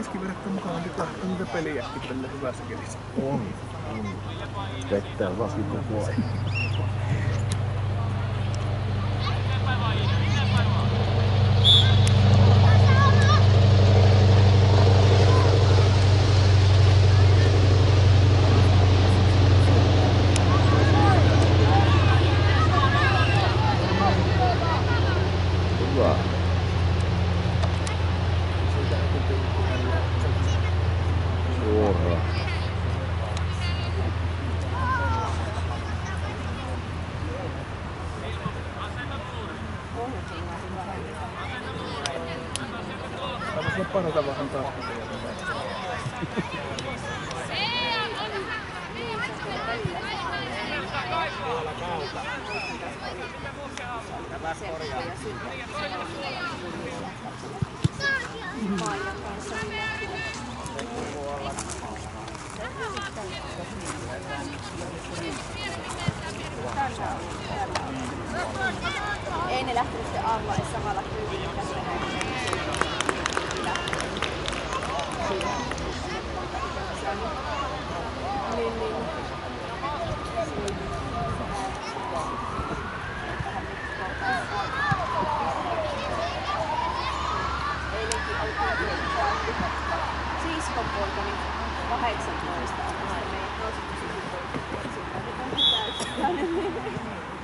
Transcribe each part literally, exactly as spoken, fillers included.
keskiverkko mukavampi katsoa niitä peliäkin tällä hyvässä kelissä. On, on. Pettää vasti koko ajan. Panota vähän taas. Ei ne lähtenyt sitten aamulla edes samalla kyydillä tästä näin. Niin, niin. Eilenkin oltiin siskon poikani kahdeksantoista. Meidän suositusisupoikka. Sitten on täysin.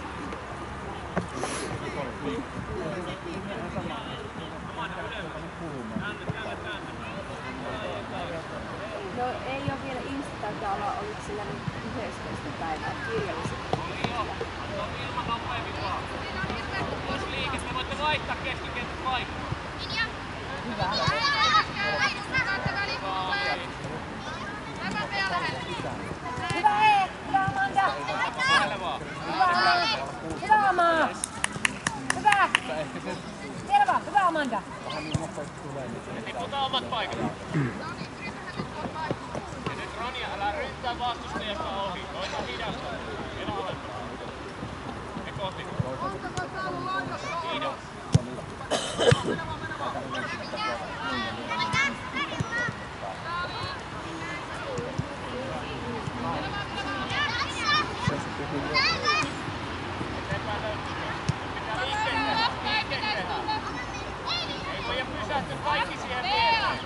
No ei ole vielä Instagramilla ollut sillä nyt yhdestoista päivää kirjallisesti. Ilman nopeammin vaan. Jos liikettä, voitte vaihtaa keskikenttä paikkaa. Hyvä. Hyvä Eek! Hyvä Amanda! Hyvä! Hyvä Amaa! Hyvä! Vielä vaan! Hyvä Amanda! Tiputa omat paikat. Ja nyt Ronja, älä ryntää vastustajasta ohi. Koita hidasta. Vielä alempaa. Ja kohti. Hidas. Ei voi pysähtyä kaikki siihen viereen.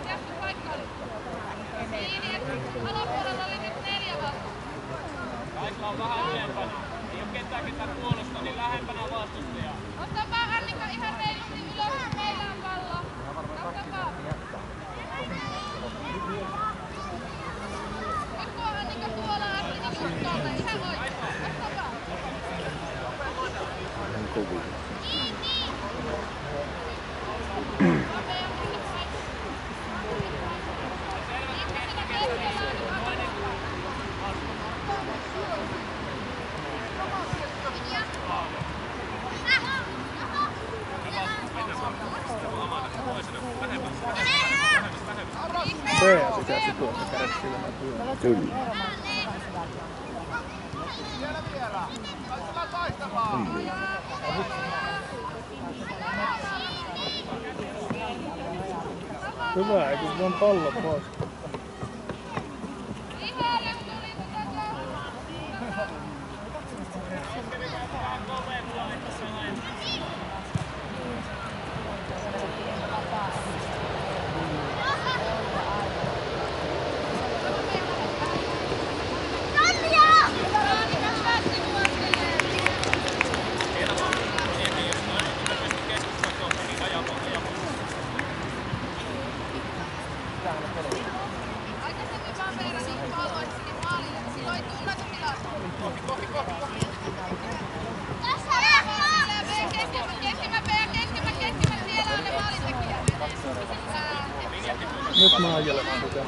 Alapuolella oli nyt neljä vastaan. Kaisla on vähän ylempänä. Ei oo ketään ketään puolusta, niin lähempänä vastustajaa. Ottapaa Annika ihan reilusti ylös, meillä on pallo. Ottapaa. Nyt kun on Annika tuolla, Annika suhtaalle. Ihan oikein. Ottapaa. On kovin. Niin, niin. Pää sisäsi tuossa kädessä silmään työ. Kyllä. Vielä vielä. Taistella taistamaan. Hyvä, eikö se on pallo pois? Aikaisemmin vaan verrasin palloin sinne maalille, että silloin ei tullut tilasta. Kohti, kohti, kohti. Tässä on keskimä, keskimä, keskimä, keskimä, siellä on ne maalintekijät. Nyt mä ajelemaan sitä.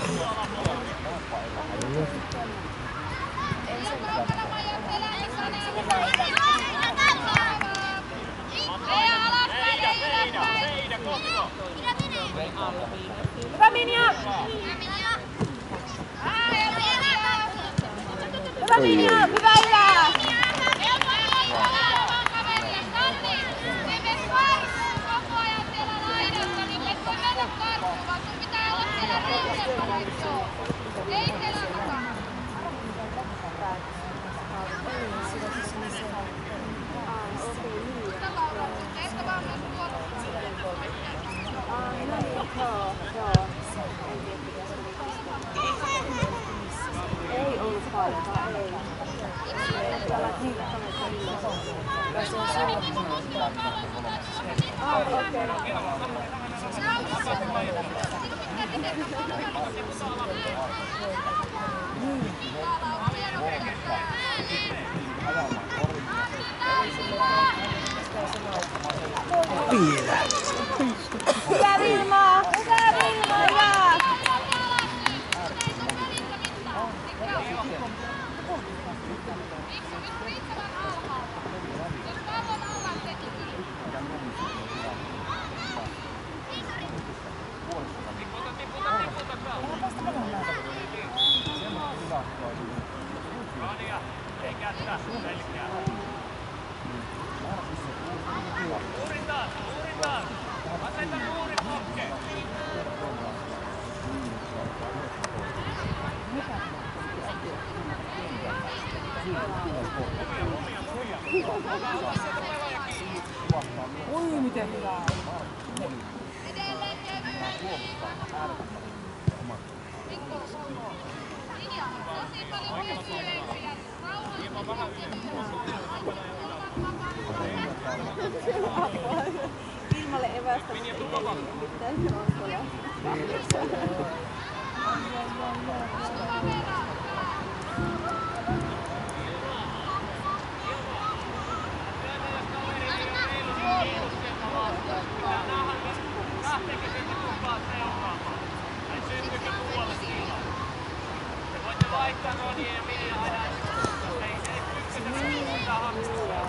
Hyvä Minja! Hyvä Minja! Hyvä Ylä! Koko ajan siellä laidassa, niin et voi mennä karkuun, vaan sun pitää Ei selän takana. Sitä Laura, ehkä vaan myös puolustaa. Joo, joo. Ei ollut paikkaa, ei. Täällä kiittämättä ilmassa. Ah, okei. Vielä. Hyvä Vilma! Hyvä Vilma! Hyvä! Uuritaan, uuritaan! Aseta muuri pokkeen! Ui, miten hyvää! Edelleen kevyen. Linja, tosi paljon yleisyjä. Ilmalle evästä mitään juostoja. Vaihtaa Ronien ja Minja aina. Ei se yksinässä mitään hamstaa.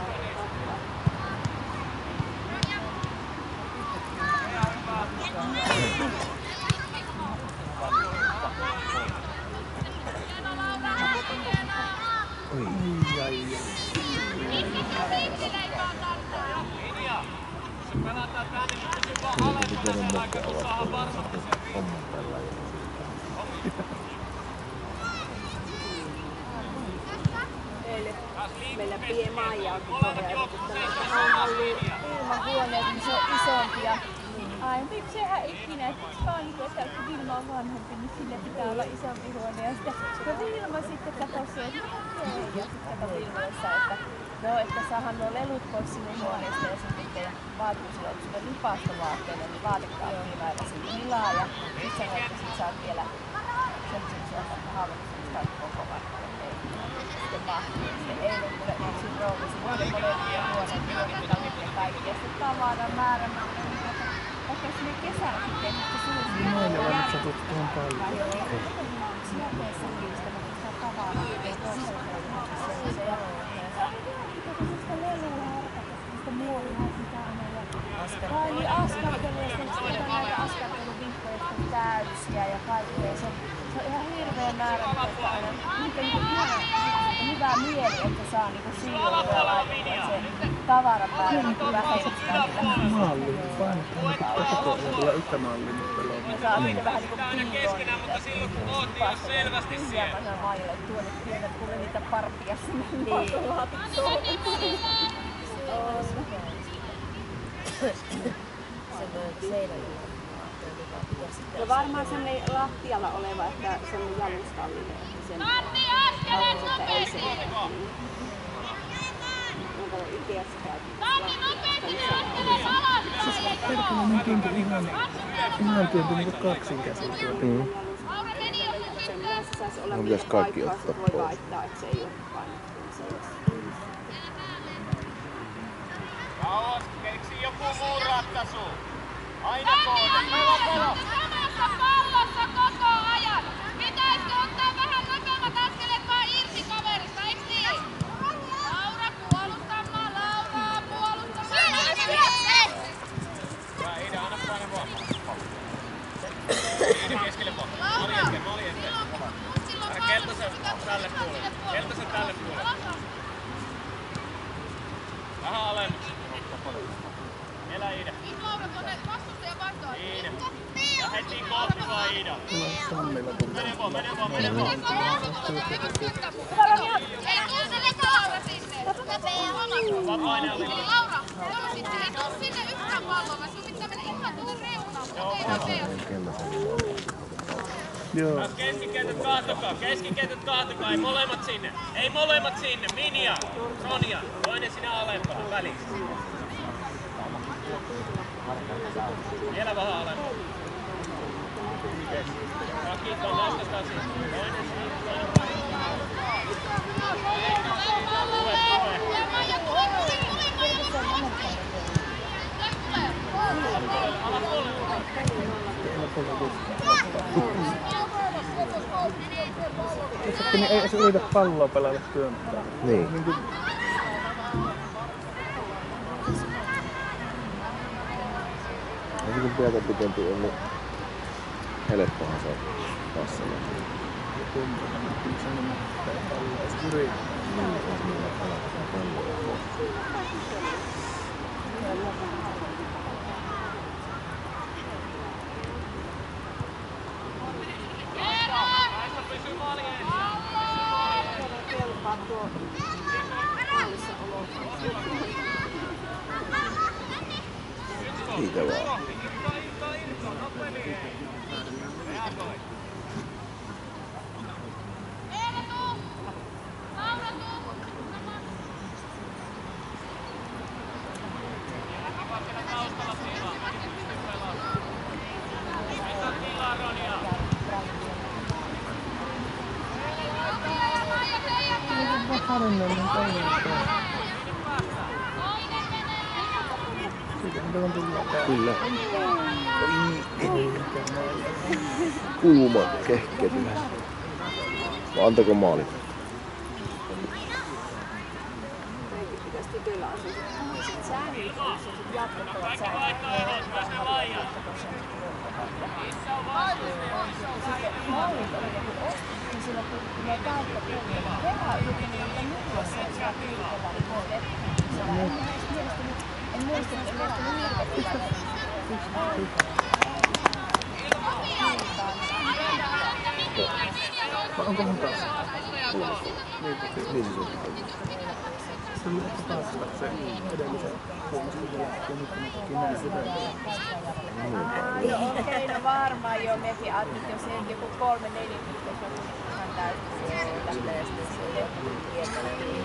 Ai ai ai. Minja, jos se pelataan tänne, niin pysy vaan alempana sen aikaa, kun saadaan varsottu sen. Meillä pie Maija on ilmahuoneet, niin se on isompi ja ai, miksi sehän ikinä, että miksi vaan niin, että kun Vilma on vanhempi, niin sille pitää olla isompi huone ja sitten kun Vilma sitten katsoi se, että okei, ja sitten katsoi Vilmassa, että no, että saahan nuo lelut pois sinun huoneesta ja sitten teidän vaatuusilla on sulle lipasta vaatteille, niin vaatekaappiin aivan sinne tilaa ja sitten sanoit, että sit saat vielä semmoisen suoraan hallituksen koko vaikka. Sitten mahtuu. Se eilen kuule yksin rouvisi, oli molempia huoneet, huoneet ja kaikki. Ja sitten tavaran määrä, vaikka sinne kesällä sitten, että suusi. Noin ne vaan, että sä tulet tuohon paljon. Sielteessä niistä, mutta sitä tavaraa, ei toisella se se ja sitä lelua harkata, sitä muovia, mitä on ollut. Vai niin askarteluja, sitten näitä askarteluvinkkoja, jotka on täysiä ja kaikkea. Se, se on ihan hirveä määrä, että aina niitä niinku ihan hyvä mieli, että saa niinku siivoja laitettua se tavarapäivä vähentää. Malli, vain koko tulee yhtä mallia, mutta pelaa. Ja saa sitten vähän niinku Aina keskenään, mutta silloin kun oot, niin jos selvästi siellä. Ja mä sanon Maijalle, että tuonne pienät, kuule niitä parppia sinne laatikkoon. No varmaan semmoinen lattialla oleva, että semmoinen jalustallinen. Anni, askeleen nopeasti! Onko Ikeassa käyty? Anni, nopeasti! Askeleen alas! Perkele, niin kinkin ihan, ihan työnty niinku kaksin käsin. Mm. Laura meni jo sun sitten! Semmoisessa saisi olla No, mitä pitäisi kaikki paikkaa, ottaa se voi pois. vaihtaa, että se ei ole painottunut. Kauas, keksi joku muu ratkaisu. Aina pois, meillä on pelo. Samassa pallossa koko ajan! Pitäisikö ottaa vähän nopeammat askeleet vaan irti kaverista, eiks niin? Laura puolustamaan, Laura puolustamaan! Hyvä Iida, anna paine vaan. Iida keskelle vaan. Maljenke, maljenke. Älä keltaisen tälle puolelle. Keltaisen tälle puolelle. Vähän alemmiksi. Elä Iida. Laura tuonne vastustajan vaihtoon. Iida. Ja heti kohti vaan Iida. Sammilla tuli. Mene vaan, mene vaan, mene vaan. Ei tuu sinne Laura sinne. Vapainen oli. Laura, ei tuu sinne yhtään palloa, vaan sun pitää mennä ihan tuonne reunaan. Joo. Keskikentät kahtokaa, keskikentät kahtokaa, ei molemmat sinne. Ei molemmat sinne, Minja, Ronja, toinen sinä alempana välissä. Vielä vähän alempana. Rakito, nostetaan sinne. Toinen sinne, toinen välissä. Tule, tule. Alapuolelle. Niin ei se yritä palloa pelata työntää. Niin. Niin kuin... Ja se kun pientä pitempi on, niin helppohan se passilla. Tuntuu, että se on palloa. Ei se yritä. Niin, se on millä pelataan palloa. Siitä vaan. Harinen on toimintaa. Siitä mitä on tullut täällä. Kyllä. Kuuma kehketymä. No antako maali? Pitäisi tytöllä asua sit säännöt, jos on sit jatkettavat säännöt. Sitten mallit oli joku osti, niin sillä tuli ne kautta puolella. Veha yritin niitä nykyessä, että saa piirtellä niitä. En muista, että mielestäni niitä Vai onko mun taas? Niin se on. Se oli ehkä taas se edellisen puolustuksen jälkeen, nyt kun näin sitä. No okei, no varmaan joo. Mekin ajattelin, jos ei joku kolme neljä pistettä on ihan täysin sieltä ja sitten se lehti tietää.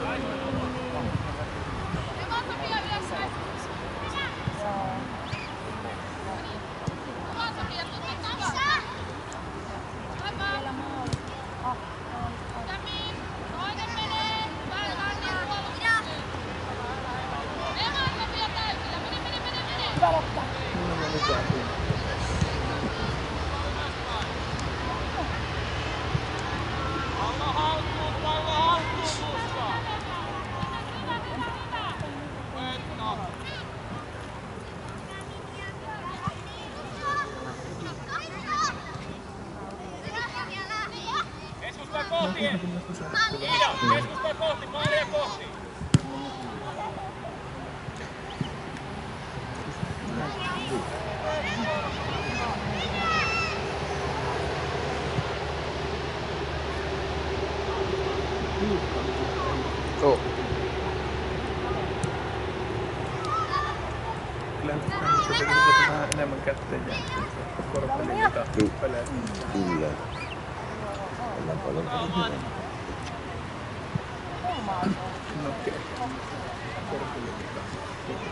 Keskustaa kohti! Iida, keskustaa kohti, maalia kohti! Oh. Kyllä nyt kannattaa tekee vähän enemmän kätteen jälkeen. Korppeliin tahtiin pelejä. Kyllä. Ollaan paljon paljon. No okei. Korppeliin tahtiin.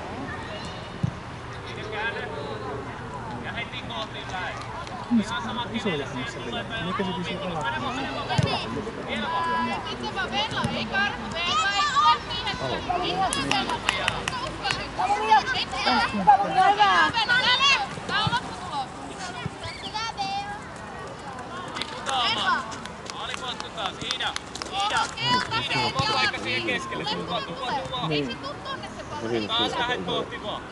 Ja heti kohti päin. Ihan sama isoja missä vielä. Mikä se kysyi alaa? Vielä vaan. Itse vaan Venla, ei karhu, Venla ei ole siihen tule. Ihan sellaisia. Hyvä. Tää on lopputulos. Tiputaamaan. Maaliponttu taas. Iida. Iida. Iida. Oma paikka siihen keskelle. Tuva, tuva, tuva. Ei se tuu tonne se pallo. Taas lähet kohti vaan.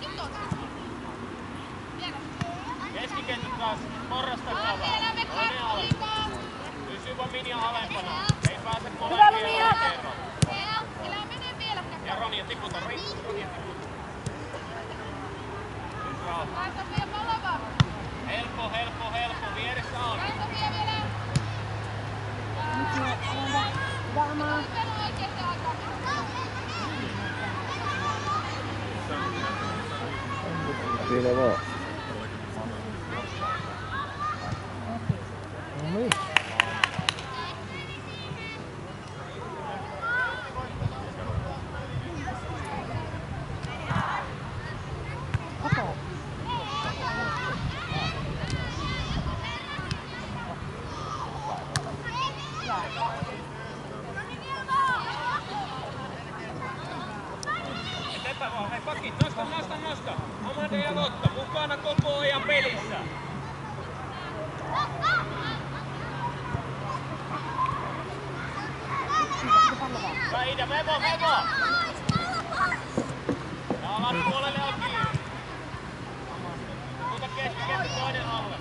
Keskikentät taas. Porrastakaa vaan. Toinen alempana. Pysy vaan Minja alempana. Ei pääse molempia kerran. Elä mene vieläkään. Ja Ronja tiputa. Ronja tiputa. Nyt rauha. Laita vielä palava. Helppo, helppo, helppo. Viere Siinä vaan. No niin. Eteenpäin vaan, hei pakit, nosta, nosta, nosta. Amade ja Lotta, mukana koko ajan pelissä. Kaida, Mevo, Mevo! Ja alapuolelle on kiinni. Tuota keskikenttä toinen alue.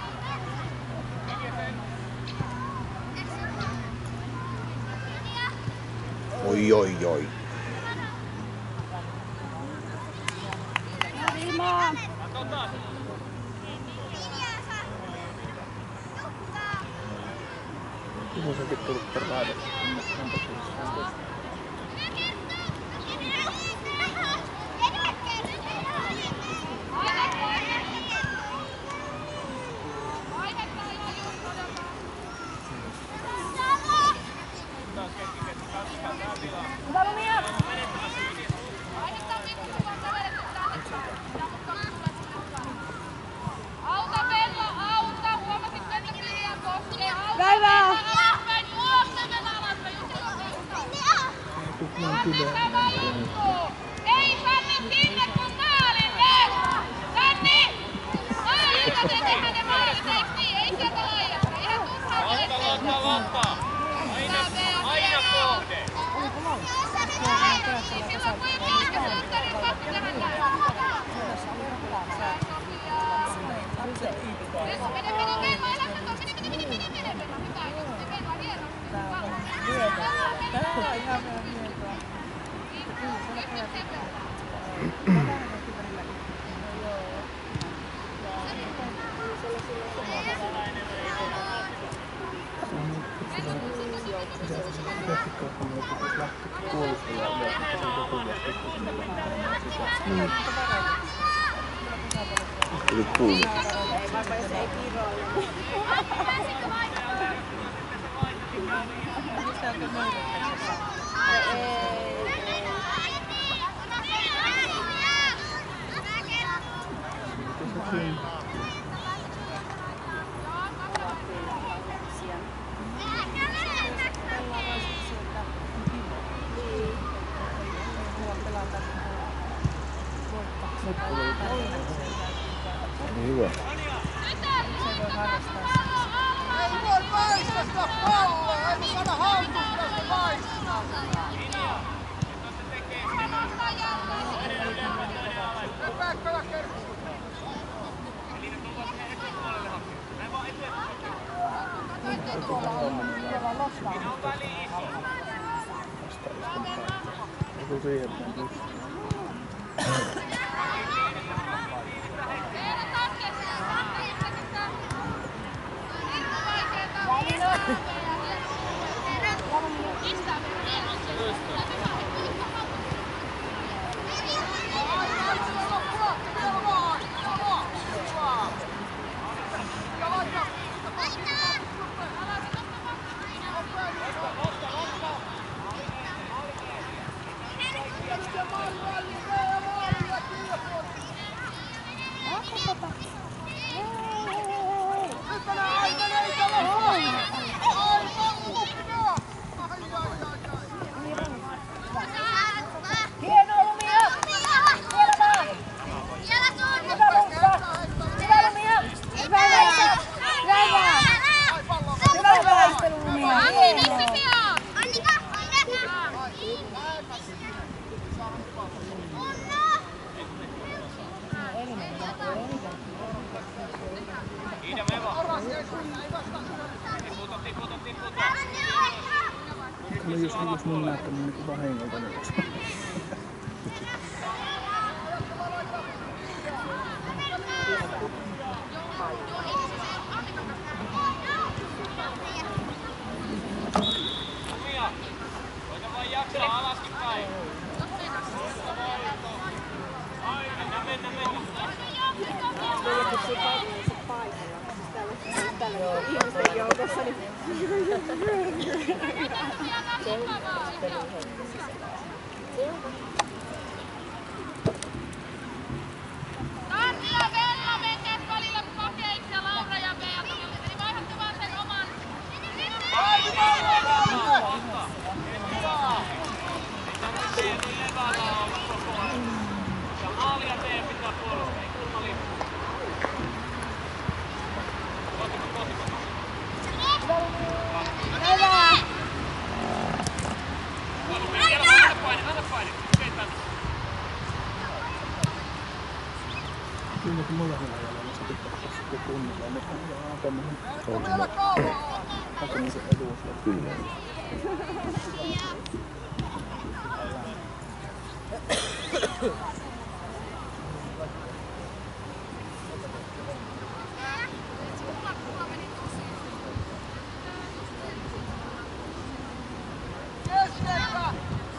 Oi, oi, oi. Katsotaan. Semmoisenkin tullut per laite. Auta Venla, auta! Huomasit, että Kirjan koskee. Päivää! Alaspäin, juoksemen alaspäin! Tämä juttu! Ei Sanni sinne kun maalille! Sanni! Maalille te tehdään ne maalit, eiks niin? Ei sieltä laajasta. Ihan turhaa Lotta, Lotta, Lotta! Aina, aina kohde! silloin kun ei ole keskessä, mitä niin on pakko tehdä näin. Mene, mene, mene, älä katso, mene, mene, mene, mene, mene, mene, hyvä juttu, Venla, hieno. Tää on ihan meidän mietoa. Tuli kuuma. Niin hyvä. Ei voi paistasta palloa, ei saada haltusta sitä paistaa. Päkkälä kertoo. Joku siihen päin. Ida, Mevo! Tiputa, tiputa, tiputa! No jos, jos mun näyttämään niin vahingolta nousi. Mia! Koita vaan jaksaa alaskin päin! Mennä, mennä, mennä! ihmisten joukossa, niin Tanni ja Vella menneet välillä pakeiksi ja Laura ja Beata. Eli vaihdatte vaan sen oman. Ja maalia teidän pitää puolustaa, ei kulma liikkuu. Kotiko, kotiko. hyvä! Anna paine, anna paine. Keitä. Kyllä kun mulla on ajalla, se pitää sitten kunnilla, mutta on tämmöinen Vielä kauan! hakemisen eduus. Kyllä. Keskeltä!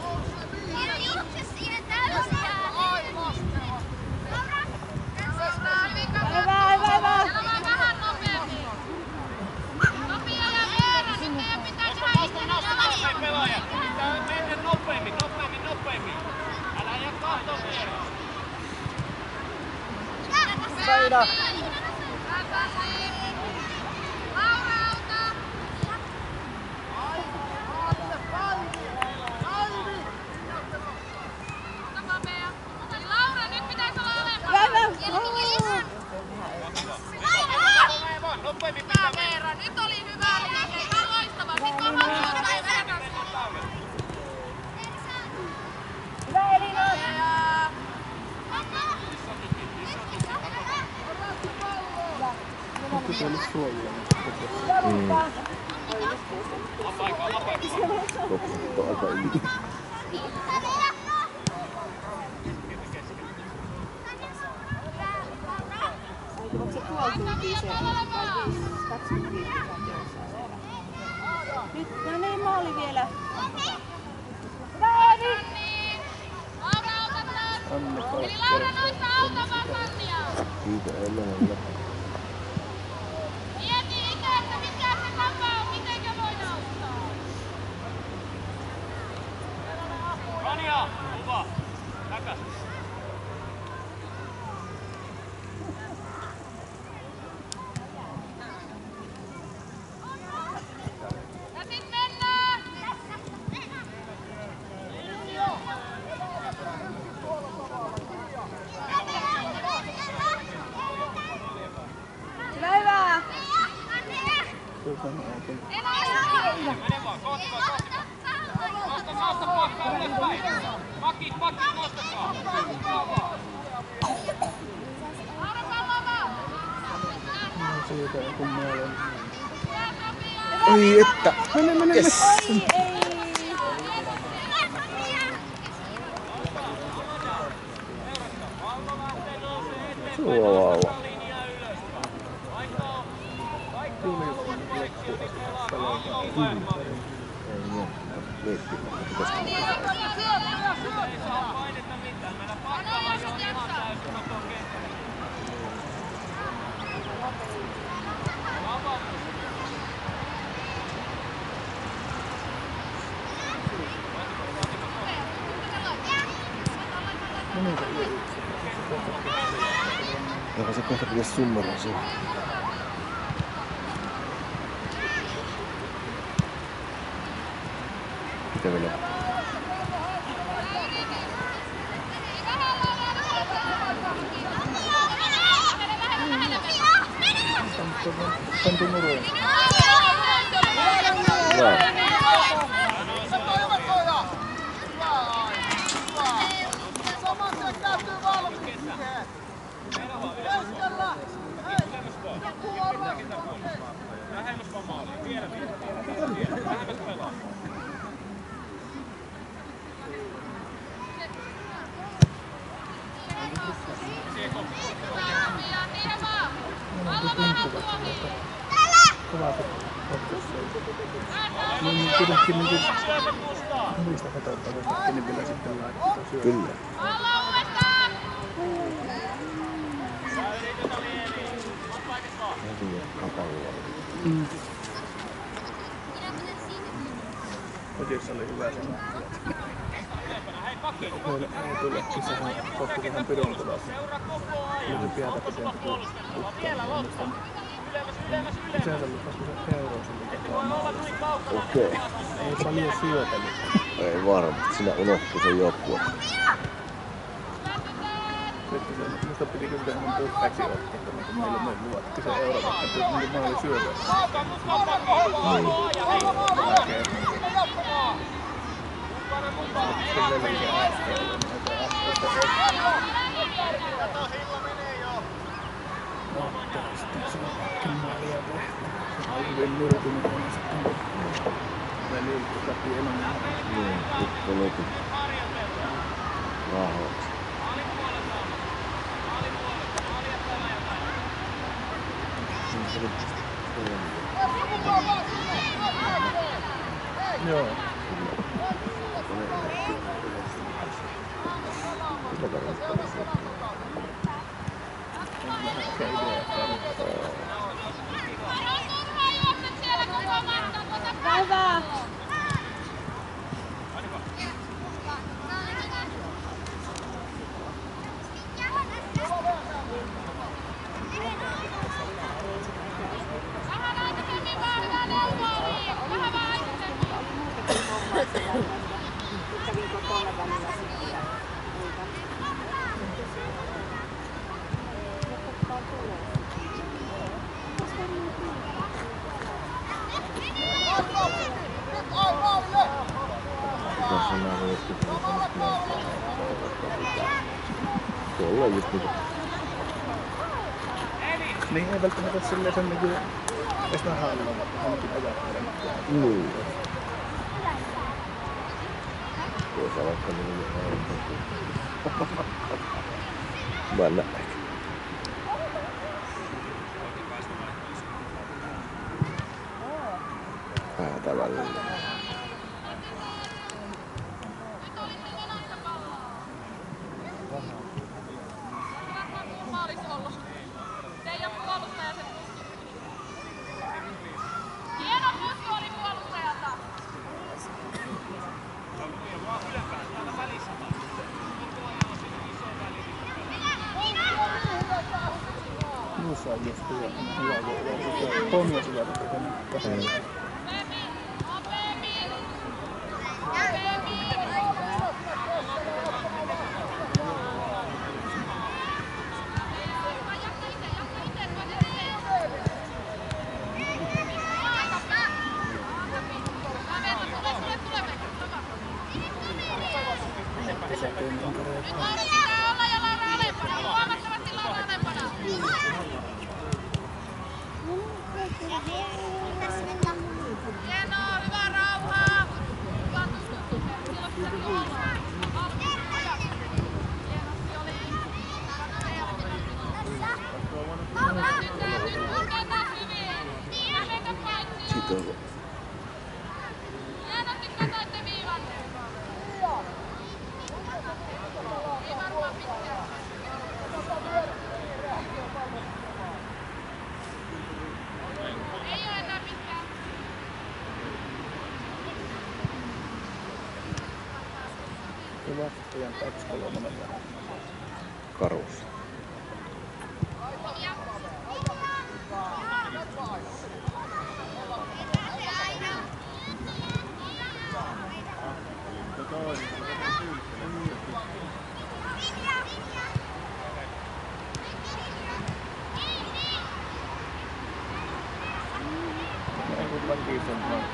Hyvä, hyvä, hyvä! Vähän nopeammin. Sofia ja Veera, nyt teidän pitää tehdä itse Hei pelaajat, pitää mennä nopeammin, nopeammin, nopeammin. Älä jää kahtoon vieraan. Saida! Laura auta! Aatte, Päivi! Päivi! Ottakaa Bea. Eli Laura, nyt pitäisi olla alempana. Hyvä! Nopeammin Hyvä pitää mennä. Veera, nyt oli hyvä liike. Ihan loistava. Sitten on vastuuta ja Veera. Hyvä Elina! Nyt se olisi suojaa. Hyvä Lukka! Kopsat on aika yli. Onko se puoli tuntia se? Vai viisi? kaksikymmentäviisi minuuttia jossain. Nyt, no niin, maali vielä. Hyvä Evi! Laura auta taas. Anne Eli Laura noista auttamaan Sannia. Kiitos Elena. Mieti itse, että mikä se tapa on, mitenkä voin auttaa. Ronja, kuva. Takas. Ja sit mennään. Hyvä, hyvä! Mene vaan, kohti vaan, kohti vaan. Nosta, nosta poikkaa ylöspäin. Pakit, pakit, nostakaa. Laura pallo vaan. siitä, kun mä olen. Ai että! Mene, mene, Yes. Oi, ei! Sulla vauva. Ei oo. Miettii, että pitäisikö. Joka se kohta pitäisi summeraa siihen. Mitä vielä? Pantu nuruun. Hyvä. Saman tien kääntyy valmiiksi. Keskellä. Lähemmäs vaan maaliin. Vielä vielä. Lähemmäs pelaa. Kovaa se otteessa. Niin kuitenkin niin kuin muista katsotaan, että kenen vielä sitten laittaa syödä. Kyllä. Pallo uudestaan! Hyviä kapalloja. Mm. Kotiissa oli hyvä sanoa. Meille ei tule sisään kohti tähän Pidon kuvassa. Kyllä pientä pitempi kuin Ukkaan. Isänsä lupas kun se euroa siltä takaa maalissa. Okei. Ei paljon syötänyt. Ei varmasti. Sinä unohtuu sen joukkue. Sitten se, musta piti kyllä ihan puhtaiksi ottaa, kun meillä me luvattiin se euro, vaikka niin maali syötä. Niin. Okei. Sitten veljen asteen näitä asteita. Ottaa sitten se maalia tehty. Se oli hyvin nyrtynyt aina sitten, kun veljeltä läpi elämään. Niin, pikku luku. Rahoiksi. Joo. Mitä tarkoittaa se? Okei, idea. Hyvä! Kävin kotona välillä sitten ja Tässä on nämä joskus tuolla on just niinku. Niin ei välttämättä silleen sen niinku edes vähän ainakin ajattelen. Niin. Tuossa on vaikka minun aivan. Mä en näe. Päätä välillä. Muussa on just hyvä hyvä pomia sillä tavalla. Hienoa, hyvää rauhaa! Siitä on. Hienosti katoitte viivan. Ei varmaan pitkään. Ei oo enää pitkään. Hyvä, teidän kaksi kolmonen vähän. Karussa. Ei kun väkisin vaan.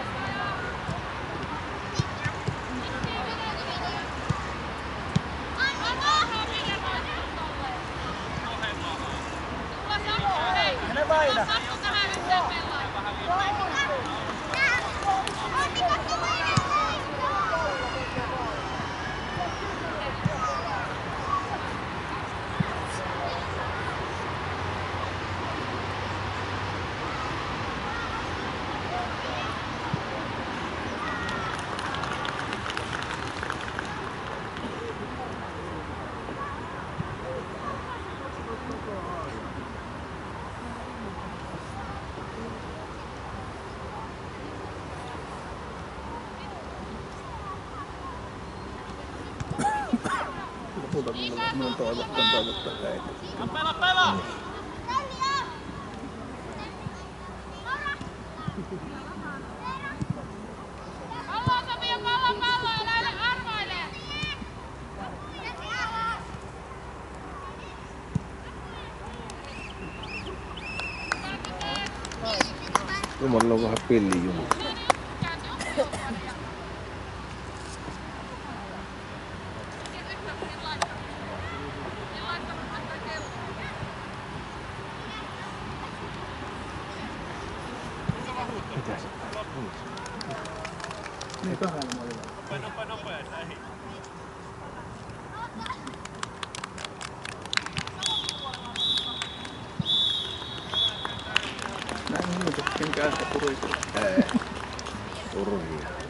Mene Väinä! tuota, minun toivottaa toivottaa heitä. Pela, pela! Palloa Sofia, pallo, pallo, älä älä arvaile! Jumalilla on vähän pilli jumala. Mitä se? Niin kahdella molilla. Nopea, nopea, nopea, että ei. Näin muuta, kenkään sitä purisella. Ei. Turhia.